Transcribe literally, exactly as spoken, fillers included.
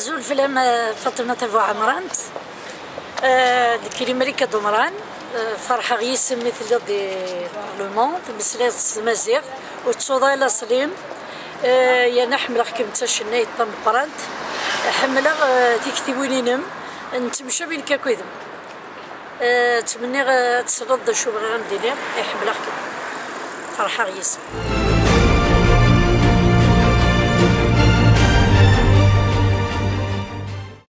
زول فيلم فاطمة أبو عمران كلمة ريكا دومران فرحة غيسم مثل دي بارلمون مسلات المزيغ وتصوضايلا سليم يا نحمل كم تشنيت طم قرنت حملة تكتبونينم نتمشى بين كاكويدم تمني تسرد شو غير ندير يحمل فرحة غيسم.